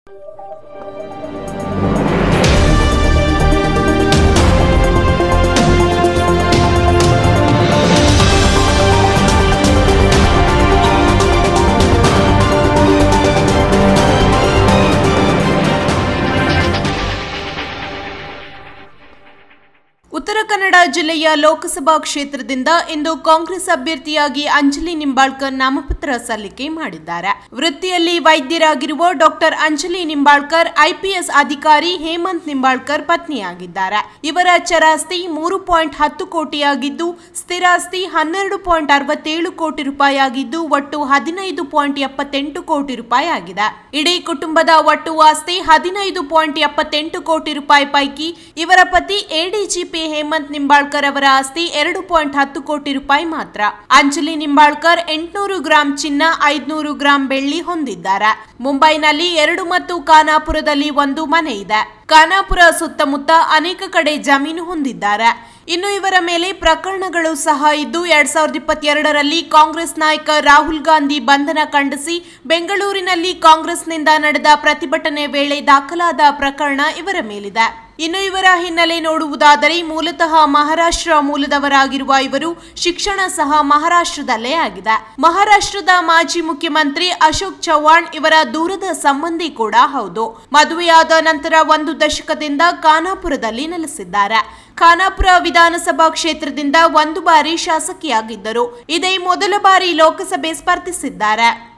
ಉತ್ತರ ಕನ್ನಡ ಜಿಲ್ಲೆಯ ಲೋಕಸಭಾ ಕ್ಷೇತ್ರದಿಂದ ಇಂದು ಕಾಂಗ್ರೆಸ್ ಅಭ್ಯರ್ಥಿಯಾಗಿ ಅಂಜಲಿ ನಿಂಬಾಳ್ಕರ್ ನಾಮಪತ್ರ ಸಲ್ಲಿಕೆ ಮಾಡಿದ್ದಾರೆ. ವೃತ್ತಿಯಲ್ಲಿ ವೈದ್ಯರಾಗಿರುವ ಡಾಕ್ಟರ್ ಅಂಜಲಿ ನಿಂಬಾಳ್ಕರ್ ಐಪಿಎಸ್ ಅಧಿಕಾರಿ ಹೇಮಂತ್ ನಿಂಬಾಳ್ಕರ್ ಪತ್ನಿಯಾಗಿದ್ದಾರೆ. ಇವರ ಚರಾಸ್ತಿ 3.10 ಕೋಟಿಯಾಗಿದ್ದು, ಸ್ಥಿರಾಸ್ತಿ 12.67 ಕೋಟಿ ರೂಪಾಯಿ ಆಗಿದ್ದು, ಒಟ್ಟು 15.78 ಕೋಟಿ ರೂಪಾಯಿ ಆಗಿದೆ. ಇಡೀ ಕುಟುಂಬದ ಒಟ್ಟು ಆಸ್ತಿ 15.78 ಕೋಟಿ ರೂಪಾಯಿ ಪೈಕಿ ಇವರ ಪತಿ ಎಡಿಜಿಪಿ ಹೇಮಂತ್ ನಿಂಬಾಳ್ಕರ್ ಅವರ ಆಸ್ತಿ 2.10 ಕೋಟಿ ರೂಪಾಯಿ ಮಾತ್ರ. ಅಂಜಲಿ ನಿಂಬಾಳ್ಕರ್ 800 ಗ್ರಾಂ ಚಿನ್ನ, 500 ಗ್ರಾಂ ಬೆಳ್ಳಿ ಹೊಂದಿದ್ದಾರೆ. ಮುಂಬೈನಲ್ಲಿ 2 ಮತ್ತು ಖಾನಾಪುರದಲ್ಲಿ 1 ಮನೆ ಇದೆ. ಖಾನಾಪುರ ಸುತ್ತಮುತ್ತ ಅನೇಕ ಕಡೆ ಜಮೀನು ಹೊಂದಿದ್ದಾರೆ. ಇನ್ನು ಇವರ ಮೇಲೆ ಪ್ರಕರಣಗಳು ಸಹ ಇದ್ದು, 2022ರಲ್ಲಿ ಕಾಂಗ್ರೆಸ್ ನಾಯಕ ರಾಹುಲ್ ಗಾಂಧಿ ಬಂಧನ ಖಂಡಿಸಿ ಬೆಂಗಳೂರಿನಲ್ಲಿ ಕಾಂಗ್ರೆಸ್ನಿಂದ ನಡೆದ ಪ್ರತಿಭಟನೆ ವೇಳೆ ದಾಖಲಾದ ಪ್ರಕರಣ ಇವರ ಮೇಲಿದೆ. ಇನ್ನು ಇವರ ಹಿನ್ನೆಲೆ ನೋಡುವುದಾದರೆ, ಮೂಲತಃ ಮಹಾರಾಷ್ಟ್ರ ಮೂಲದವರಾಗಿರುವ ಇವರು ಶಿಕ್ಷಣ ಸಹ ಮಹಾರಾಷ್ಟ್ರದಲ್ಲೇ ಆಗಿದೆ. ಮಹಾರಾಷ್ಟ್ರದ ಮಾಜಿ ಮುಖ್ಯಮಂತ್ರಿ ಅಶೋಕ್ ಚವ್ಹಾಣ್ ಇವರ ದೂರದ ಸಂಬಂಧಿ ಕೂಡ ಹೌದು. ಮದುವೆಯಾದ ನಂತರ 1 ದಶಕದಿಂದ ಖಾನಾಪುರದಲ್ಲಿ ನೆಲೆಸಿದ್ದಾರೆ. ಖಾನಾಪುರ ವಿಧಾನಸಭಾ ಕ್ಷೇತ್ರದಿಂದ 1 ಬಾರಿ ಶಾಸಕಿಯಾಗಿದ್ದರು. ಇದೇ ಮೊದಲ ಬಾರಿ ಲೋಕಸಭೆ ಸ್ಪರ್ಧಿಸಿದ್ದಾರೆ.